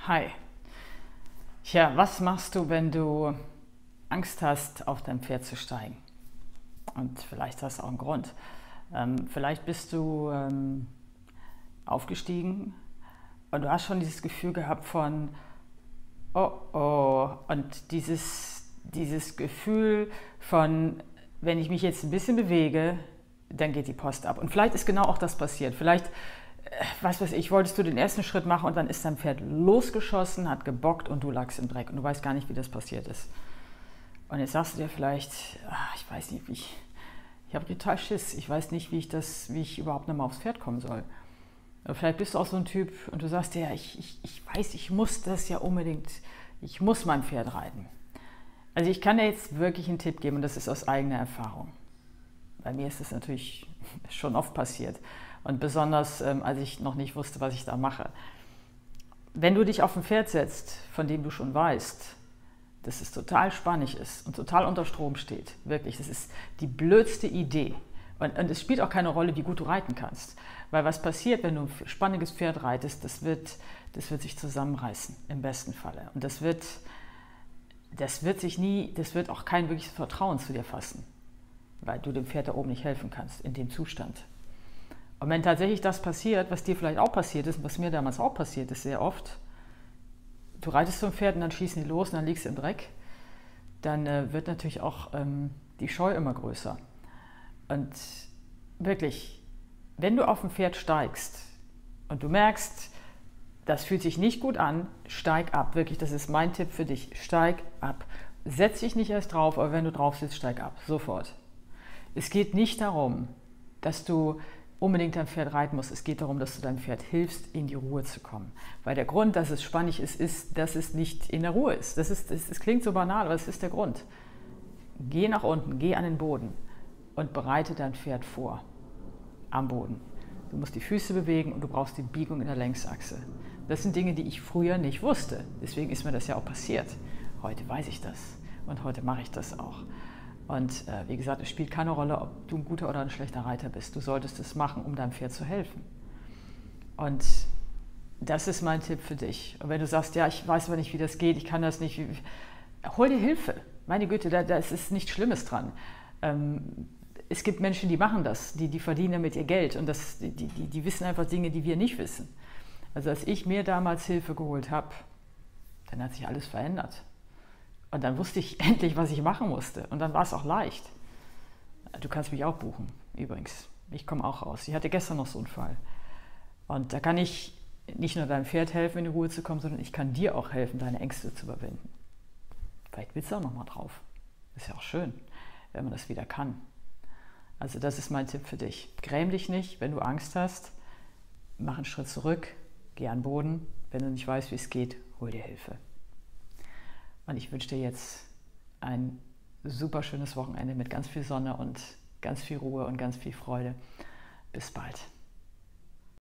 Hi. Tja, was machst du, wenn du Angst hast, auf dein Pferd zu steigen? Und vielleicht hast du auch einen Grund. Vielleicht bist du aufgestiegen und du hast schon dieses Gefühl gehabt von, oh oh, und dieses Gefühl von, wenn ich mich jetzt ein bisschen bewege, dann geht die Post ab. Und vielleicht ist genau auch das passiert. Vielleicht, was weiß ich, wolltest du den ersten Schritt machen und dann ist dein Pferd losgeschossen, hat gebockt und du lagst im Dreck und du weißt gar nicht, wie das passiert ist. Und jetzt sagst du dir vielleicht, ich weiß nicht, ich habe total Schiss, ich weiß nicht, wie ich überhaupt nochmal aufs Pferd kommen soll. Oder vielleicht bist du auch so ein Typ und du sagst dir, ich weiß, ich muss das ja unbedingt, ich muss mein Pferd reiten. Also ich kann dir jetzt wirklich einen Tipp geben und das ist aus eigener Erfahrung. Bei mir ist das natürlich schon oft passiert und besonders als ich noch nicht wusste, was ich da mache. Wenn du dich auf ein Pferd setzt, von dem du schon weißt, dass es total spannig ist und total unter Strom steht, wirklich, das ist die blödste Idee. Und es spielt auch keine Rolle, wie gut du reiten kannst. Weil was passiert, wenn du ein spanniges Pferd reitest, das wird sich zusammenreißen, im besten Falle. Und das wird auch kein wirkliches Vertrauen zu dir fassen, weil du dem Pferd da oben nicht helfen kannst, in dem Zustand. Und wenn tatsächlich das passiert, was dir vielleicht auch passiert ist, und was mir damals auch passiert ist, sehr oft, du reitest zum Pferd und dann schießen die los und dann liegst du im Dreck, dann wird natürlich auch die Scheu immer größer. Und wirklich, wenn du auf ein Pferd steigst und du merkst, das fühlt sich nicht gut an, steig ab. Wirklich, das ist mein Tipp für dich. Steig ab. Setz dich nicht erst drauf, aber wenn du drauf sitzt, steig ab. Sofort. Es geht nicht darum, dass du unbedingt dein Pferd reiten musst. Es geht darum, dass du deinem Pferd hilfst, in die Ruhe zu kommen. Weil der Grund, dass es spannig ist, dass es nicht in der Ruhe ist. Das klingt so banal, aber das ist der Grund. Geh nach unten, geh an den Boden und bereite dein Pferd vor. Am Boden. Du musst die Füße bewegen und du brauchst die Biegung in der Längsachse. Das sind Dinge, die ich früher nicht wusste. Deswegen ist mir das ja auch passiert. Heute weiß ich das und heute mache ich das auch. Und wie gesagt, es spielt keine Rolle, ob du ein guter oder ein schlechter Reiter bist. Du solltest es machen, um deinem Pferd zu helfen. Und das ist mein Tipp für dich. Und wenn du sagst, ja, ich weiß aber nicht, wie das geht, ich kann das nicht, hol dir Hilfe. Meine Güte, da ist nichts Schlimmes dran. Es gibt Menschen, die machen das, die verdienen damit ihr Geld und die wissen einfach Dinge, die wir nicht wissen. Also als ich mir damals Hilfe geholt habe, dann hat sich alles verändert. Und dann wusste ich endlich, was ich machen musste. Und dann war es auch leicht. Du kannst mich auch buchen, übrigens. Ich komme auch raus. Ich hatte gestern noch so einen Fall. Und da kann ich nicht nur deinem Pferd helfen, in die Ruhe zu kommen, sondern ich kann dir auch helfen, deine Ängste zu überwinden. Vielleicht willst du auch noch mal drauf. Ist ja auch schön, wenn man das wieder kann. Also das ist mein Tipp für dich. Gräm dich nicht, wenn du Angst hast. Mach einen Schritt zurück, geh an den Boden. Wenn du nicht weißt, wie es geht, hol dir Hilfe. Und ich wünsche dir jetzt ein super schönes Wochenende mit ganz viel Sonne und ganz viel Ruhe und ganz viel Freude. Bis bald.